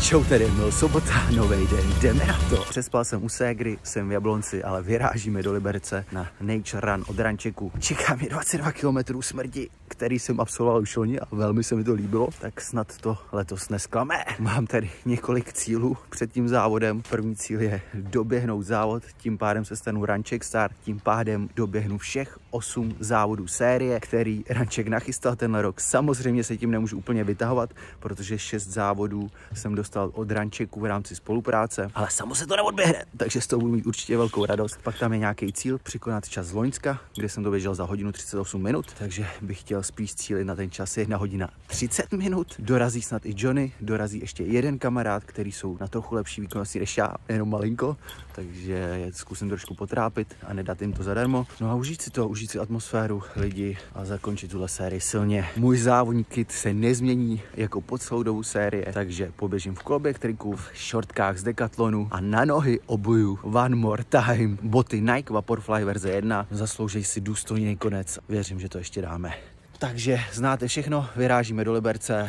Čau, tady byl sobota, nový den, jdeme na to. Přespal jsem u ségry, jsem v Jablonci, ale vyrážíme do Liberce na Nature Run od Rančeku. Čeká mě 22 km smrti, který jsem absolvoval už loni a velmi se mi to líbilo, tak snad to letos nesklame. Mám tady několik cílů před tím závodem. První cíl je doběhnout závod, tím pádem se stanu Ranček Star, tím pádem doběhnu všech 8 závodů série, který Ranček nachystal tenhle rok. Samozřejmě se tím nemůžu úplně vytahovat, protože 6 závodů jsem dostal od Rančeku v rámci spolupráce, ale samo se to neodběhne, takže z toho budu mít určitě velkou radost. Pak tam je nějaký cíl překonat čas z Loňska, kde jsem to běžel za hodinu 38 minut, takže bych chtěl spíš cílit na ten čas 1 hodina 30 minut. Dorazí snad i Johnny, dorazí ještě jeden kamarád, který jsou na trochu lepší výkonnosti než já, jenom malinko, takže je zkusím trošku potrápit a nedat jim to zadarmo. No a užít si to, užít si atmosféru, lidi a zakončit tuhle sérii silně. Můj závodní kit se nezmění jako po celou dobu série, takže poběžím v koloběh triku, v šortkách z Decathlonu a na nohy obuju One More Time. Boty Nike Vaporfly verze 1, zaslouží si důstojný konec. Věřím, že to ještě dáme. Takže znáte všechno, vyrážíme do Liberce.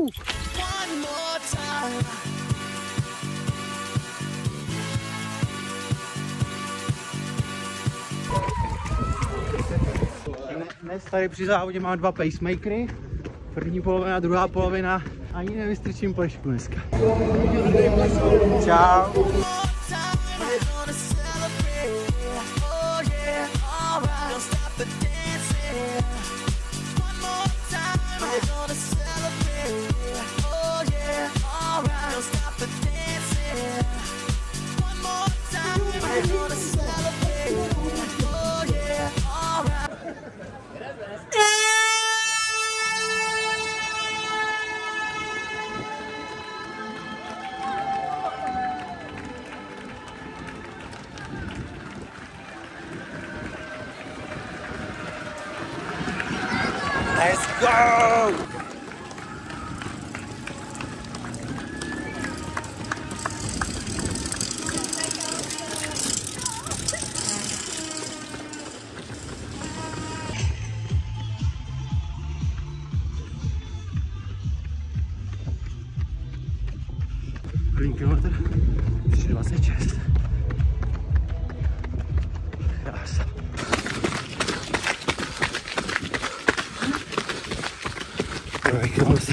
Dnes tady při závodě mám 2 pacemakery. První polovina, druhá polovina. Ani nevystrčím plešku dneska. Čau. Let's go! První kilometr 3:26. Krása. Druhý kilometr.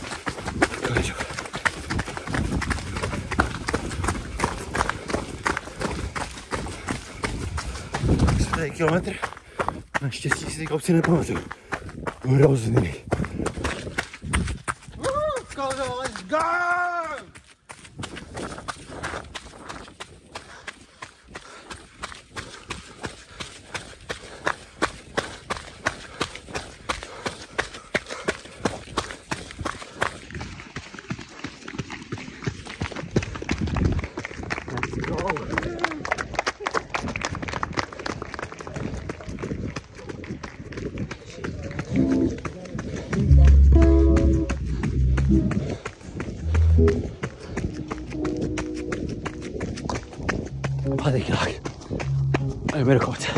Čtvrtý kilometr. Naštěstí si ty kopci nepamatuju. Hrozný. Let's go! Pátý kilák. A jdeme do kopce.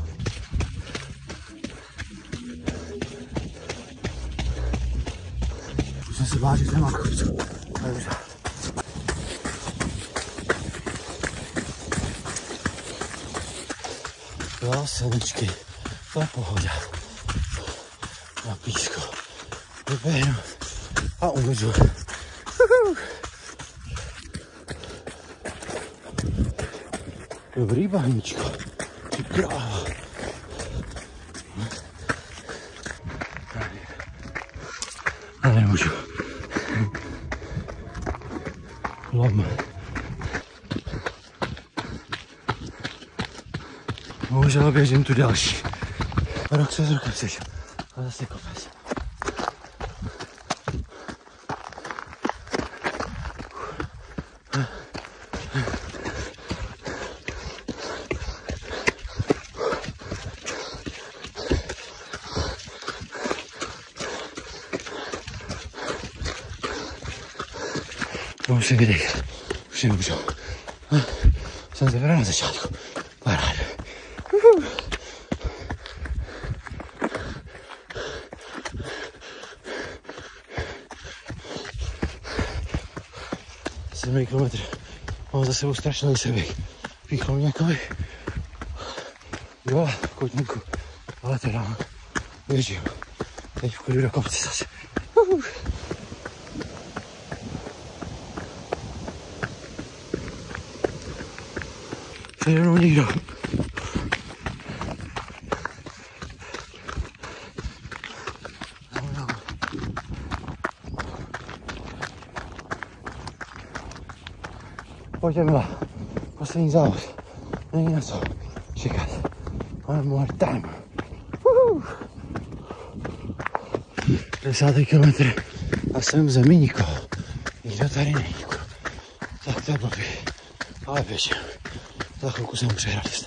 Už jsem se bál, že to nemá kopcu. Dobře. Jo, silničky. To je pohoda. Na písku. Doběhnu. A umřu. Dobrý bahničko, ty kráva. Ale nemůžu. Lom. Bohužel běžím tu další. Rok se z rokem seš. A zase kopec. To musím vydechat. Už nemůžu. Jsem teprve na začátku. Paráda. 7 km. Mám za sebou strašný seběh. Píchlo mě jakoby jo, v kotníku, ale teda běžím. Teď vchodu do kopce zase. Přede mnou nikdo. Pojďte, milá. Poslední závod. Není na co čekat. One more time. 10. kilometr a jsem v zemi nikoho. Nikdo tady není. Tak to je blbý. Ale běžím. Za chvilku se mu přehrát.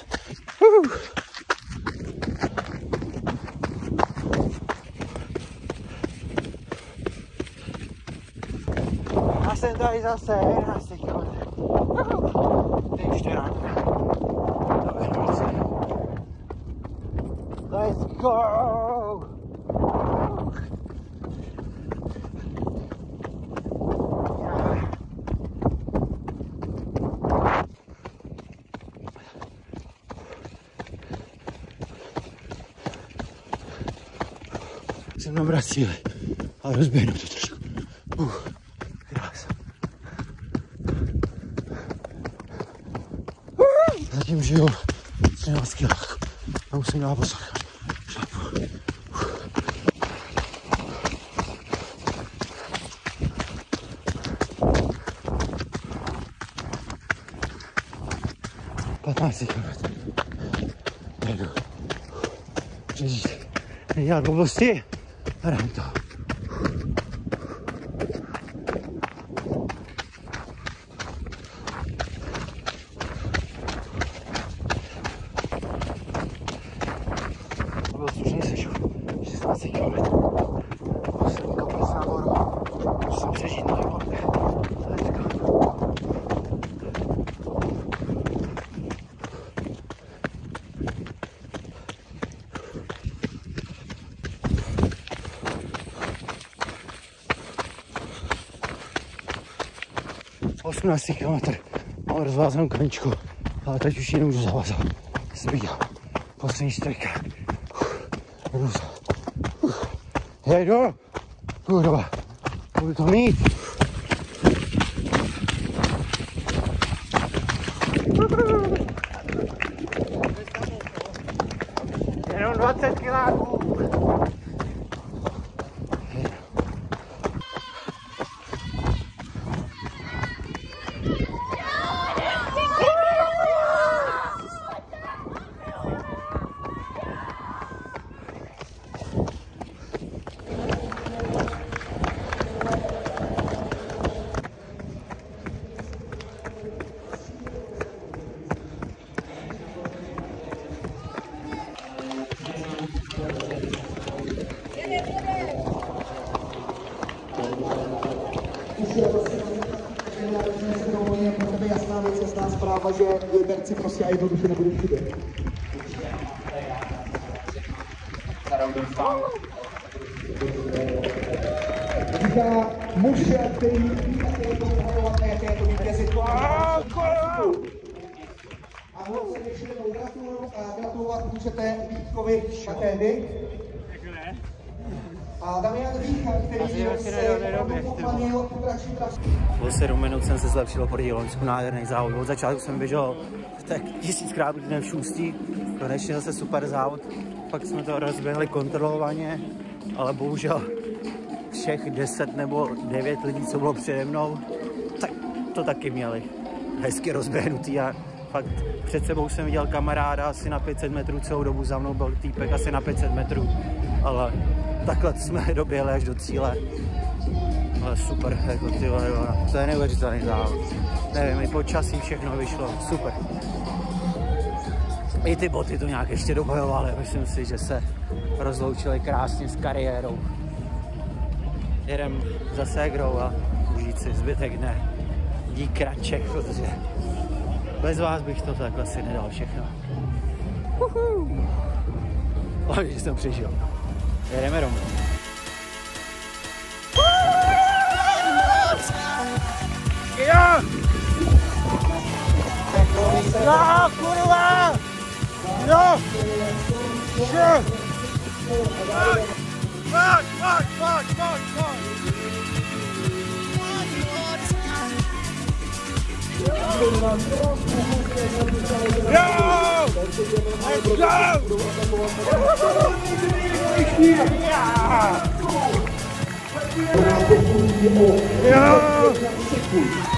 A jsem tady zase 11. kilometr. Teď 14. Let's go! Jsem nabrat síly, ale rozběhnu to trošku. Krás. Zatím žiju 13 kilách a musím dát pozor. Šlapu. Jedu. Přežít. Nedělat blbosti. A dám to. To byl slušný sešel. 16 km. Poslední kopec nahoru. Musím přežít na hodně. Let's go. Osmnáctý kilometr. Mám rozvázanou kaničku, ale teď už ji nemůžu zavázat. Zbíjám. Poslední čtyřka. Jedu. Kurva. Budu to mít. Jenom 20 kiláků. Jasná věc, jasná zpráva, že Liberci prostě a jednoduše nebude chybět. Říká muž, který ví, jaké je to vítězit. A moc se ještě gratulovat můžete Vítkovi také vy. A Damian Vícha, který se pochválil pokračují trasy. Po 7 minut jsem se zlepšil proti loňsku, nádherný závod. Od začátku jsem běžel tak 1000krát týden v šustí, konečně zase super závod. Pak jsme to rozběhli kontrolovaně, ale bohužel všech 10 nebo 9 lidí, co bylo přede mnou, tak to taky měli hezky rozběhnutý a fakt před sebou jsem viděl kamaráda asi na 500 metrů celou dobu, za mnou byl týpek asi na 500 metrů, ale takhle jsme doběhli až do cíle. Ale super, jako ty vole, to je neuvěřitelný závod. Nevím, i počasí všechno vyšlo, super. I ty boty to nějak ještě dobojovaly, myslím si, že se rozloučili krásně s kariérou. Jedem za ségrou a užít si zbytek dne. Dík Kranček, protože bez vás bych to takhle asi nedal všechno. Ale že jsem přežil. Jedeme domů. Yeah! No, kurwa! No! Shit! Yeah!